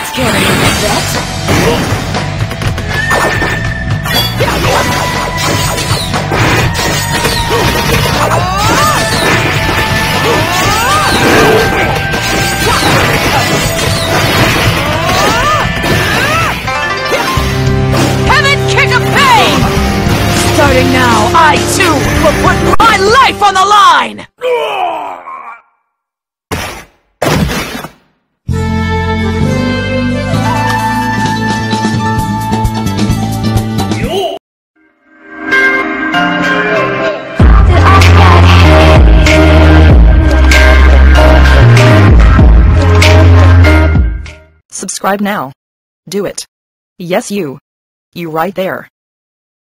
Getting upset? Heaven kick of pain! Starting now, I too will put my life on the line! Subscribe now. Do it. Yes, you. You right there.